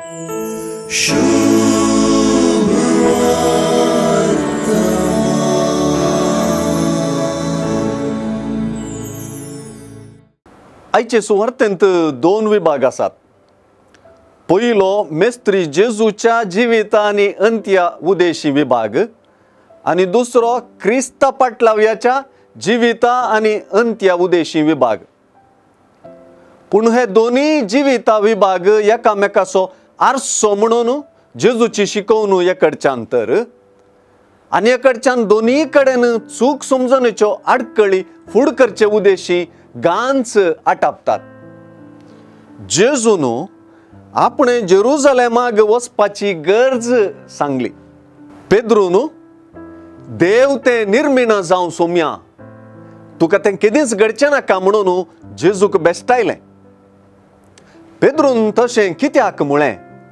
आयचे सुवार्थेंत दोन विभाग आसात. पयलो मेस्त्री जेजूच्या जिविता आनी अंत्या उदेशी विभाग आनी दुसरो क्रिस्ता पाटलाव्याच्या जिविता आनी अंत्या उदेशी विभाग. पूण हे दोन्ही जिविता विभाग एकामेकाचो आरसो म्हणून जेजूची शिकवण एकडच्यान तर आनी एकडच्यान दोन्ही कडेन चूक समजणेच्यो आडकळी फूड करचे उदेशी गांच आटापतात. जेजून आपणे जेरुजलेमाक वचपाची गरज सांगली. पेद्रून देव ते निर्मिणा जावं सोम्या, तुका तें केदींच घडचें नाका म्हणून जेजूक बेश्टायलें. पेद्रून तशें कित्याक म्हळें?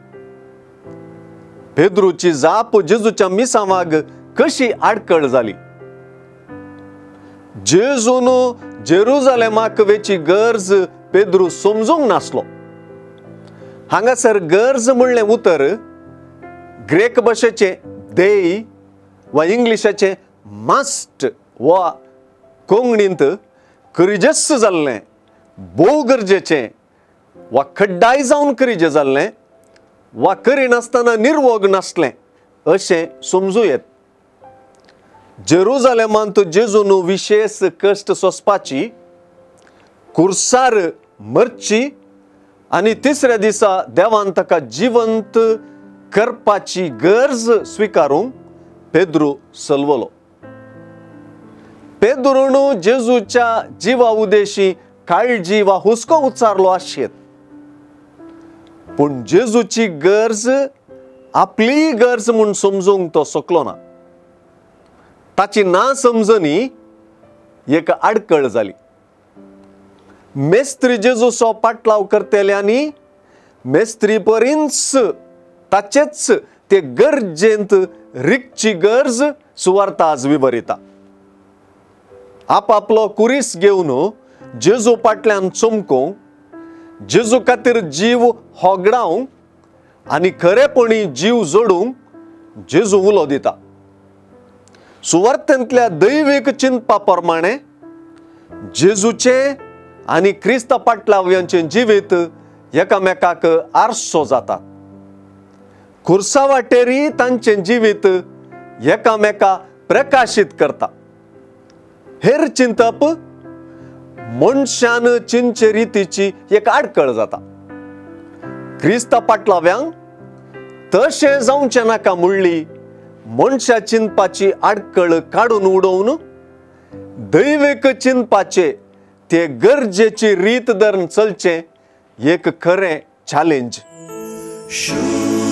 पेद्रूची जाप जेजूच्या मिसावाक कशी आडकळ जाली. जेजून जेरुजलेमाक वेची गरज पेद्रू समजूंक नासलो. हांगासर गरज म्हणलें उतर ग्रेक भाशेचें देय वा इंग्लिशाचें मस्ट वा कोंकणींत करिजेस जाल्लें, भोव गरजेचें वा खड्डाय जावन करिजे जाल्लें वा करिनासतना निर्वोग नासलें अशें समजूं येत. जेरुजलेमांत जेजून विशेष कश्ट सोंसपाची, कुर्सार मरची आनी तिसऱ्या दिसा देवान ताका जिवंत करपाची गरज स्विकारूंक पेद्रू सलवलो. पेद्रून जेजूच्या जिवा उदेशी काळजी वा हुस्को उच्चारलो आसचेत. पूण जेजूची गरज आपली गरज म्हूण समजूंक तो शकलो ना. ताची ना समजणी एक आडकळ जाली. मेस्त्री जेजूचो पाटलाव करतेल्यांनी मेस्त्री परींच ताचेच ते गरजेंत रिकची गरज सुवार्थ आज विवरिता. आपापलो कुरीस घेवन जेजू फाटल्यान चमकोवंक, जेजू खातीर जीव होगडावंक आनी खरेपणी जीव जोडूंक जेजू उलो दिता. सुवार्थेंतल्या दैवीक चिंतपा प्रमाणे जेजूचे आनी क्रिस्ता पाटलाव्यांचे जिवीत एकामेकाक आरसो जातात. खुर्सा वाटेरी तांचे जिवीत एकामेका प्रकाशीत करता. हेर चिंतप मनशान चिंचे रितीची एक आडकळ जाता. क्रिस्ता पाटलाव्यांक तशें जावचें नाका म्हणली मनशा चिंतपाची आडकळ काडून उडोवन दैवीक चिंतपाचे ते गरजेची रीत धरून चलचें एक खरें चॅलेंज.